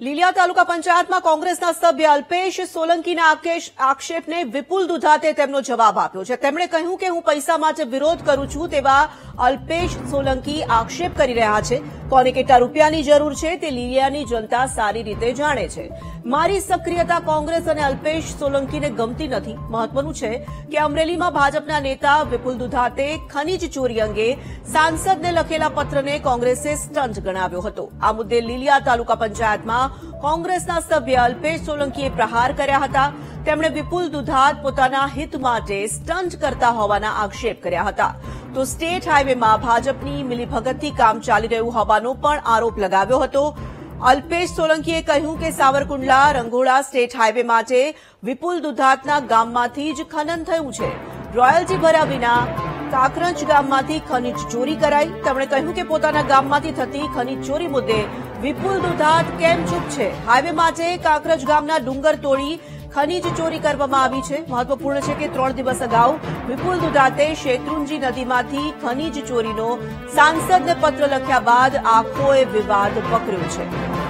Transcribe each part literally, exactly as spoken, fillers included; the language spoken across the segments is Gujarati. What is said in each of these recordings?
લીલિયા તાલુકા પંચાયતમાં કોંગ્રેસના સભ્ય અલ્પેશ સોલંકીના આક્ષેપને વિપુલ દુધાતે તેમનો જવાબ આપ્યો છે। તેમણે કહ્યું કે હું પૈસા માટે વિરોધ કરું છું તેવા અલ્પેશ સોલંકી આક્ષેપ કરી રહ્યા છે। કોને કેટલા રૂપિયાની જરૂર છે તે લીલિયાની જનતા સારી રીતે જાણે છે। મારી સક્રિયતા કોંગ્રેસ અને અલ્પેશ સોલંકીને ગમતી નથી। મહત્વનું છે કે અમરેલીમાં ભાજપના નેતા વિપુલ દુધાતે ખનીજ ચોરી અંગે સાંસદને લખેલા પત્રને કોંગ્રેસે સ્ટન્ટ ગણાવ્યો હતો। આ મુદ્દે લીલિયા તાલુકા પંચાયતમાં કોંગ્રેસના સભ્ય અલ્પેશ સોલંકીએ પ્રહાર કર્યા હતા। તેમણે વિપુલ દુધાત પોતાના હિત માટે સ્ટન્ટ કરતા હોવાના આક્ષેપ કર્યા હતા। તો સ્ટેટ હાઇવેમાં ભાજપની મિલીભગતથી કામ ચાલી રહ્યું હોવાનો પણ આરોપ લગાવ્યો હતો। અલ્પેશ સોલંકીએ કહ્યું કે સાવરકુંડલા રંઘોળા સ્ટેટ હાઇવે માટે વિપુલ દુધાતના ગામમાંથી જ ખનન થયું છે। રોયલ્ટી ભર્યા વિના કાકરંજ ગામમાંથી ખનીજ ચોરી કરાઈ। તેમણે કહ્યું કે પોતાના ગામમાંથી થતી ખનીજ ચોરી મુદ્દે વિપુલ દુધાત કેમ ચૂપ છે। હાઇવે માટે કાકરંજ ગામના ડુંગર તોડી ખનીજ ચોરી કરવામાં આવી છે। મહત્વપૂર્ણ છે કે ત્રણ દિવસ અગાઉ વિપુલ દુધાતે શેત્રુંજી નદીમાંથી ખનીજ ચોરીનો સાંસદને પત્ર લખ્યા બાદ આખોએ વિવાદ પકડ્યો છે।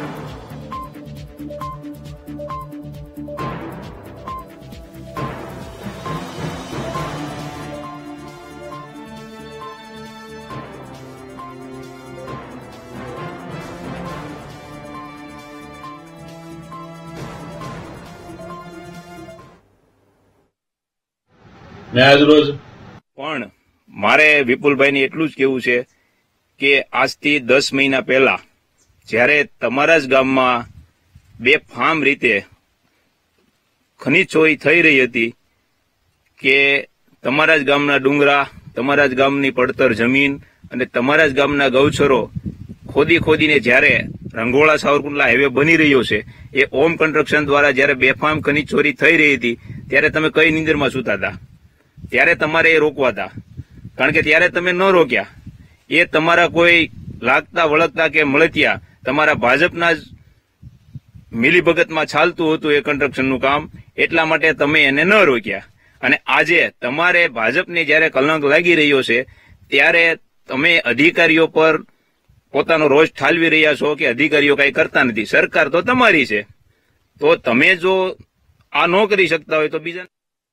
પણ મારે વિપુલભાઈને એટલું જ કહેવું છે કે આજથી દસ મહિના પહેલા જ્યારે તમારા જ ગામમાં બે ફાર્મ રીતે ખનીજ ચોરી થઈ રહી હતી કે તમારા જ ગામના ડુંગરા, તમારા જ ગામની પડતર જમીન અને તમારા જ ગામના ગૌચરો ખોદી ખોદીને જ્યારે રંઘોળા સાવરકુંડલા હાઈવે બની રહ્યો છે એ ઓમ કન્સ્ટ્રક્શન દ્વારા જ્યારે બેફામ ખનીજ ચોરી થઈ રહી હતી ત્યારે તમે કઈ નિંદરમાં સૂતા હતા? ત્યારે તમારે એ રોકવા હતા, કારણ કે ત્યારે તમે ન રોક્યા। એ તમારા કોઈ લાગતા વળગતા કે મળતિયા તમારા ભાજપના જ મિલીભગતમાં ચાલતું હતું એ કન્સ્ટ્રક્શનનું કામ, એટલા માટે તમે એને ન રોક્યા। અને આજે તમારે ભાજપને જયારે કલંક લાગી રહ્યો છે ત્યારે તમે અધિકારીઓ પર પોતાનો રોષ ઠાલવી રહ્યા છો કે અધિકારીઓ કઈ કરતા નથી। સરકાર તો તમારી છે, તો તમે જો આ ન કરી શકતા હોય તો બીજા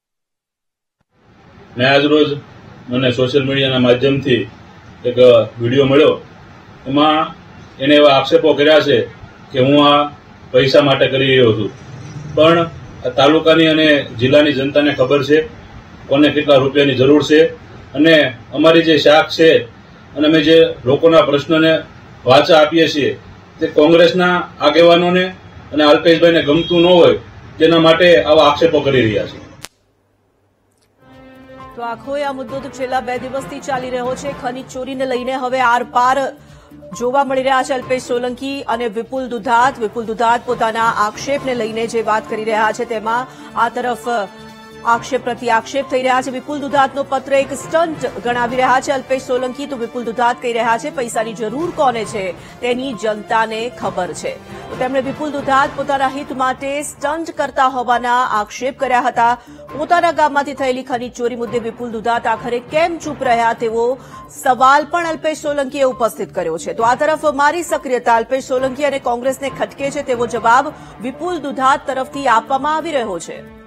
મેં આજ રોજ મને સોશિયલ મીડિયાના માધ્યમથી એક વિડીયો મળ્યો, એમાં એને એવા આક્ષેપો કર્યા છે કે હું આ પૈસા માટે કરી રહ્યો છું। પણ તાલુકાની અને જિલ્લાની જનતાને ખબર છે કોને કેટલા રૂપિયાની જરૂર છે, અને અમારી જે શાખ છે અને અમે જે લોકોના પ્રશ્નને વાચા આપીએ છીએ તે કોંગ્રેસના આગેવાનોને અને અલ્પેશભાઈને ગમતું ન હોય તેના માટે આવા આક્ષેપો કરી રહ્યા છે। તો આખો આ મુદ્દો તો છેલ્લા બે દિવસથી ચાલી રહ્યો છે। ખનીજ ચોરીને લઈને હવે આર પાર જોવા મળી રહ્યા છે અલ્પેશ સોલંકી અને વિપુલ દુધાત। વિપુલ દુધાત પોતાના આક્ષેપને લઈને જે વાત કરી રહ્યા છે તેમાં આ તરફ આક્ષેપ પ્રતિ આક્ષેપ થઈ રહ્યા છે। વિપુલ દુધાતનો પત્ર એક સ્ટન્ટ ગણાવી રહ્યા છે અલ્પેશ સોલંકી। તો વિપુલ દુધાત કહી રહ્યા છે પૈસાની જરૂર કોને છે તેની જનતાને ખબર છે। તો તેમણે વિપુલ દુધાત પોતાના હિત માટે સ્ટન્ટ કરતા હોવાના આક્ષેપ કર્યા હતા। પોતાના ગામમાંથી થયેલી ખનીજ ચોરી મુદ્દે વિપુલ દુધાત આખરે કેમ ચૂપ રહ્યા તેવો સવાલ પણ અલ્પેશ સોલંકીએ ઉપસ્થિત કર્યો છે। તો આ તરફ મારી સક્રિયતા અલ્પેશ સોલંકી અને કોંગ્રેસને ખટકે છે તેવો જવાબ વિપુલ દુધાત તરફથી આપવામાં આવી રહ્યો છે।